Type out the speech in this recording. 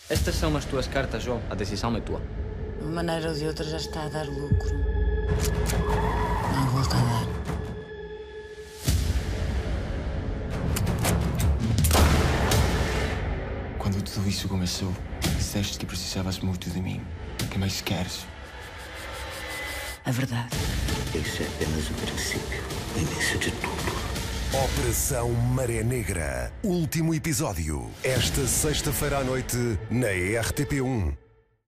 Estas são as tuas cartas, João. A decisão é tua. De uma maneira ou de outra já está a dar lucro. Não volta a dar. Quando tudo isso começou, disseste que precisavas muito de mim. O que mais queres? A verdade. Isso é apenas o princípio, o início de tudo. Operação Maré Negra. Último episódio. Esta sexta-feira à noite, na RTP1.